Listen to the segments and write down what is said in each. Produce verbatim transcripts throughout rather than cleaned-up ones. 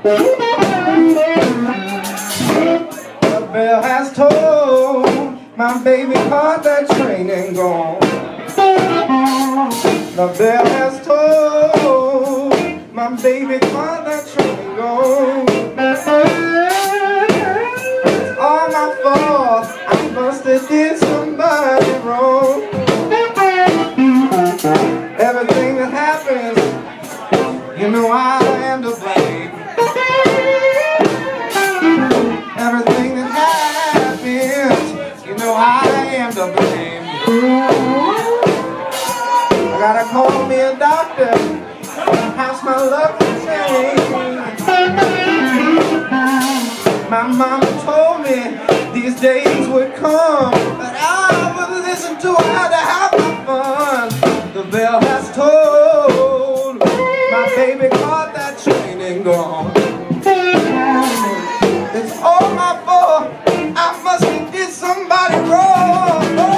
The bell has tolled, my baby caught that train and gone. The bell has tolled, my baby caught that train and gone. It's all my fault, I must have did somebody wrong. Everything that happens, you know I am to blame. Everything that happens, you know I am to blame. I gotta call me a doctor, how's my luck to change. My mama told me these days would come, but I would listen to her, had to have my fun. The bell has tolled, my baby caught that train and gone. It's all my fault, I must have did somebody wrong.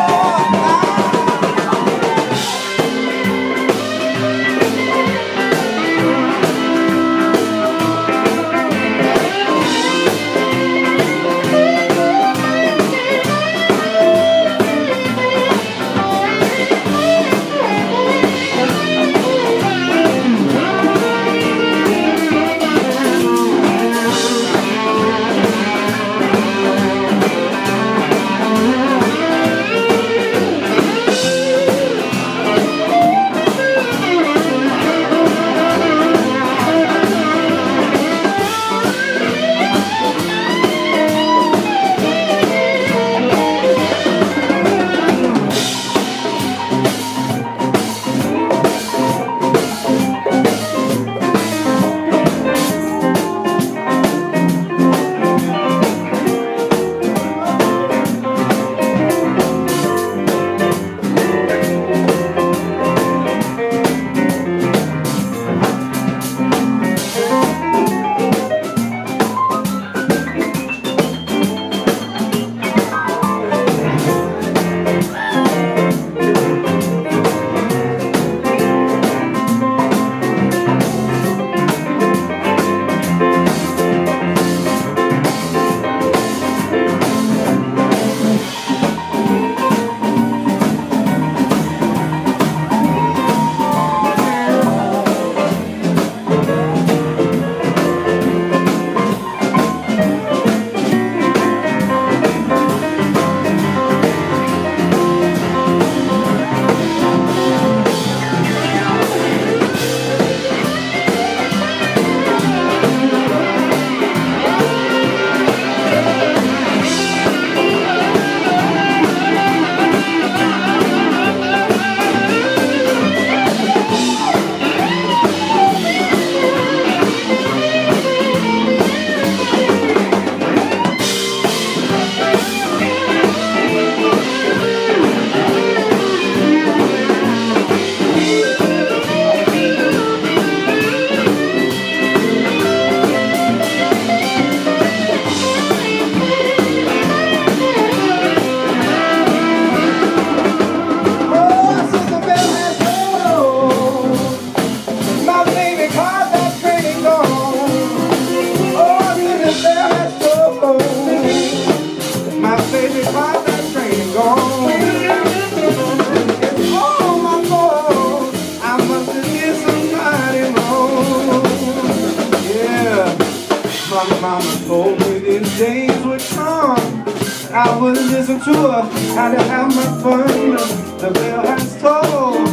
My mama told me these days would come, I would listen to her, had to have my fun. The bell has tolled,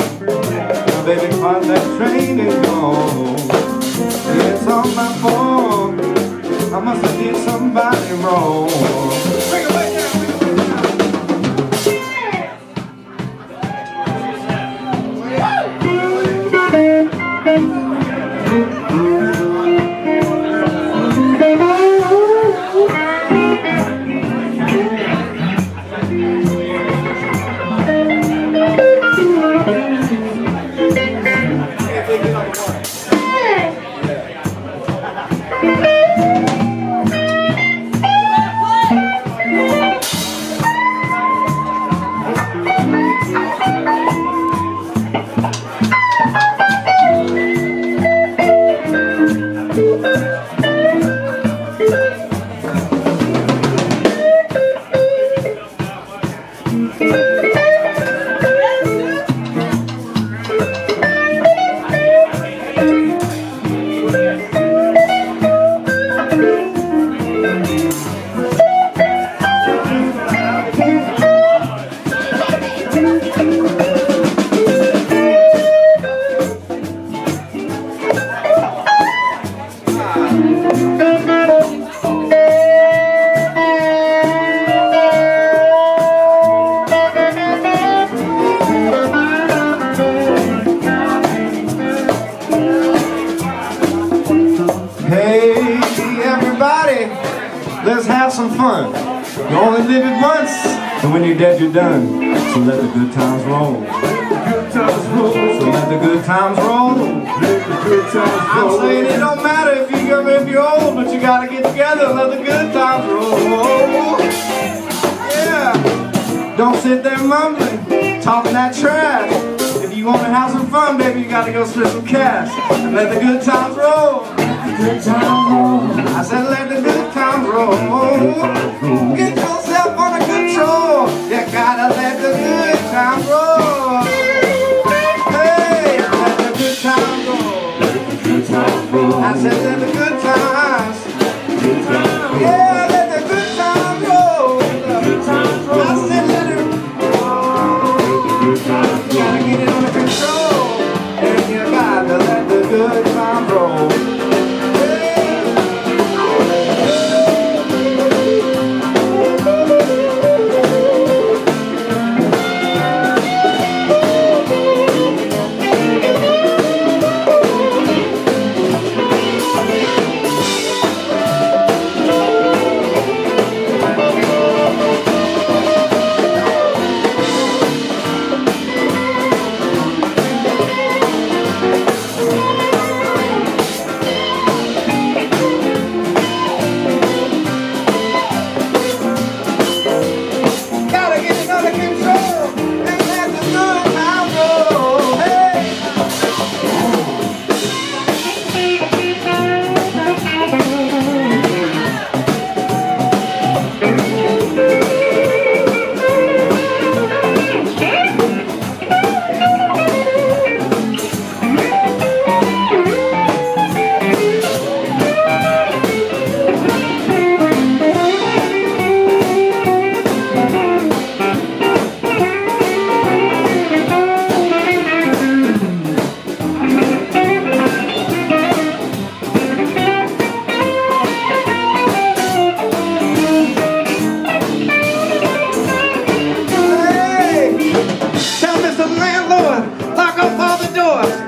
my baby caught that train and gone. Yeah, it's all my fault, I must have did somebody wrong. Bring it way down, bring it way down. Hey, everybody, let's have some fun. You only live it once, and when you're dead, you're done. So let the good times roll. Good times roll. So let the good times roll. Let the good times roll. I'm saying it don't matter if you're young or if you're old, but you gotta get together and let the good times roll. Yeah. Don't sit there mumbling, talking that trash. If you want to have some fun, baby, you gotta go spend some cash. And let the good times roll. Good times roll. I said let the good times roll. Get yourself under control. You gotta let the good times roll. Hey, let the good times roll. I said let the good times. Yeah, let the good times roll. I said let it roll. You gotta get it under control. And you gotta let the good times roll.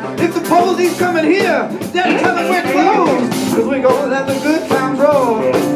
Suppose he's coming here, then tell him we're closed, cause we gonna let the good times roll.